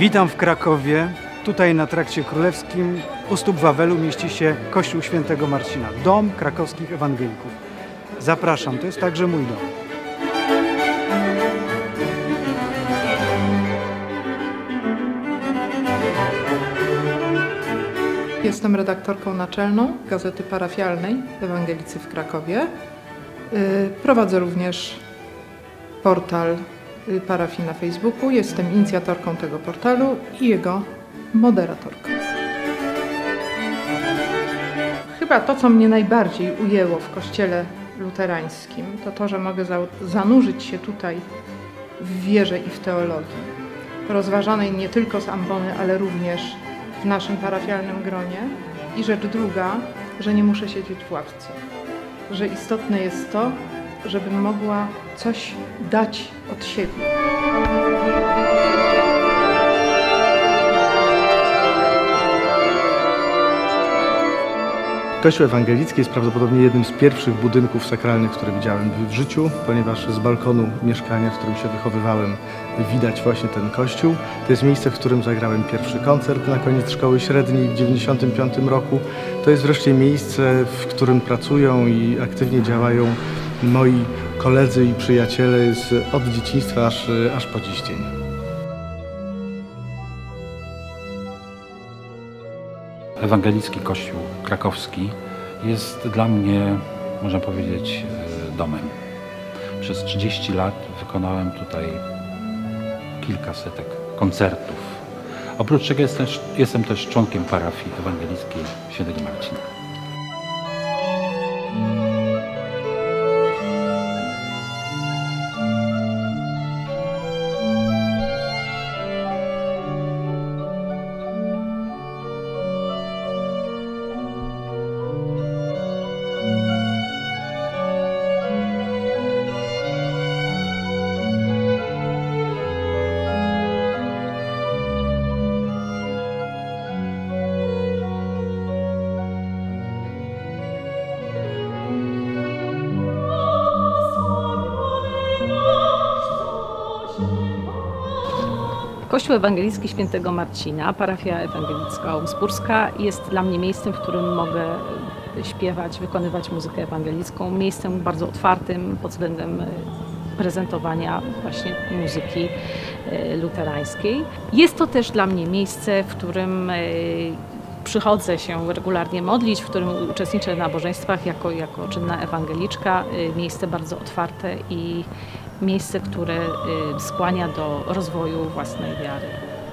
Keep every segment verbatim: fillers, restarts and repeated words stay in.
Witam w Krakowie. Tutaj na Trakcie Królewskim u stóp Wawelu mieści się Kościół Świętego Marcina, dom krakowskich ewangelików. Zapraszam, to jest także mój dom. Jestem redaktorką naczelną Gazety Parafialnej Ewangelicy w Krakowie. Prowadzę również portal parafii na Facebooku. Jestem inicjatorką tego portalu i jego moderatorką. Chyba to, co mnie najbardziej ujęło w kościele luterańskim, to to, że mogę zanurzyć się tutaj w wierze i w teologii, rozważanej nie tylko z ambony, ale również w naszym parafialnym gronie. I rzecz druga, że nie muszę siedzieć w ławce, że istotne jest to, żebym mogła coś dać od siebie. Kościół ewangelicki jest prawdopodobnie jednym z pierwszych budynków sakralnych, które widziałem w życiu, ponieważ z balkonu mieszkania, w którym się wychowywałem, widać właśnie ten kościół. To jest miejsce, w którym zagrałem pierwszy koncert na koniec szkoły średniej w dziewięćdziesiątym piątym roku. To jest wreszcie miejsce, w którym pracują i aktywnie działają moi koledzy i przyjaciele z, od dzieciństwa aż, aż po dziś dzień. Ewangelicki Kościół Krakowski jest dla mnie, można powiedzieć, domem. Przez trzydzieści lat wykonałem tutaj kilka setek koncertów. Oprócz czego jestem, jestem też członkiem parafii ewangelickiej Świętego Marcina. Kościół Ewangelicki Świętego Marcina, parafia ewangelicka Uspórska jest dla mnie miejscem, w którym mogę śpiewać, wykonywać muzykę ewangelicką, miejscem bardzo otwartym pod względem prezentowania właśnie muzyki luterańskiej. Jest to też dla mnie miejsce, w którym przychodzę się regularnie modlić, w którym uczestniczę w nabożeństwach jako, jako czynna ewangeliczka. Miejsce bardzo otwarte i miejsce, które skłania do rozwoju własnej wiary.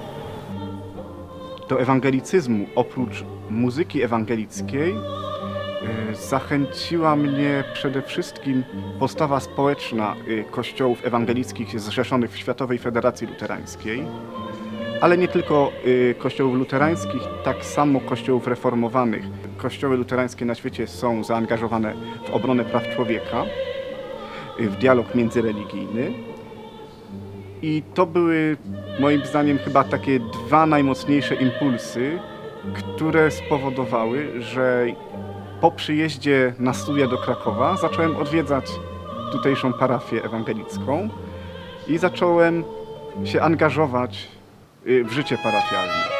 Do ewangelicyzmu oprócz muzyki ewangelickiej zachęciła mnie przede wszystkim postawa społeczna kościołów ewangelickich zrzeszonych w Światowej Federacji Luterańskiej, ale nie tylko kościołów luterańskich, tak samo kościołów reformowanych. Kościoły luterańskie na świecie są zaangażowane w obronę praw człowieka, w dialog międzyreligijny. I to były moim zdaniem chyba takie dwa najmocniejsze impulsy, które spowodowały, że po przyjeździe na studia do Krakowa zacząłem odwiedzać tutejszą parafię ewangelicką i zacząłem się angażować w życie parafialne.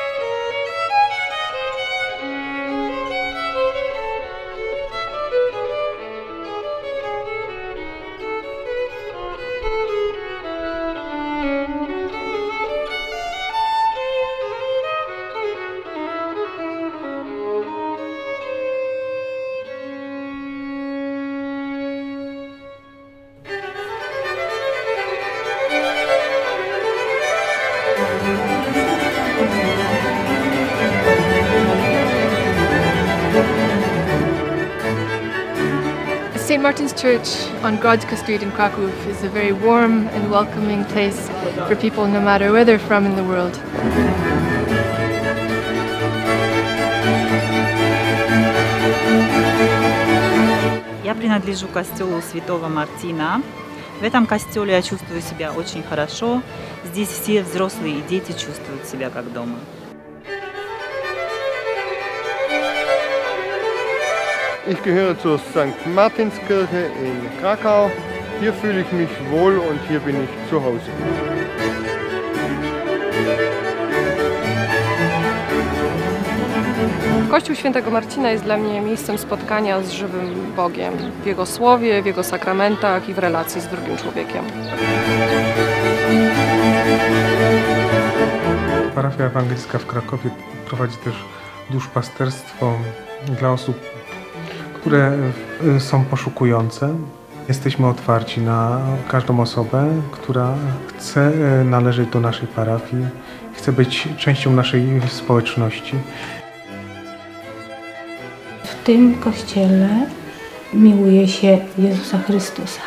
Saint Martin's Church on Grodzka Street in Kraków is a very warm and welcoming place for people no matter where they're from in the world. Я принадлежу к костелу Святого Мартина. В этом костеле я чувствую себя очень хорошо. Здесь все взрослые и дети чувствуют себя как дома. Ich gehöre zur Sankt Martinskirche in Krakau. Hier fühle ich mich wohl und hier bin ich zu Hause. Kościół Świętego Marcina jest dla mnie miejscem spotkania z żywym Bogiem, w Jego słowie, w Jego sakramentach i w relacji z drugim człowiekiem. Parafia Ewangelicka w Krakowie prowadzi też duszpasterstwo dla osób, które są poszukujące. Jesteśmy otwarci na każdą osobę, która chce należeć do naszej parafii, chce być częścią naszej społeczności. W tym kościele miłuje się Jezusa Chrystusa.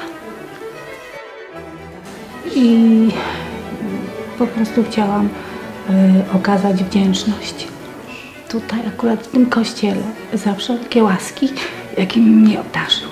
I po prostu chciałam y, okazać wdzięczność tutaj, akurat w tym kościele, za wszelkie łaski, jakimi mnie obdarzył.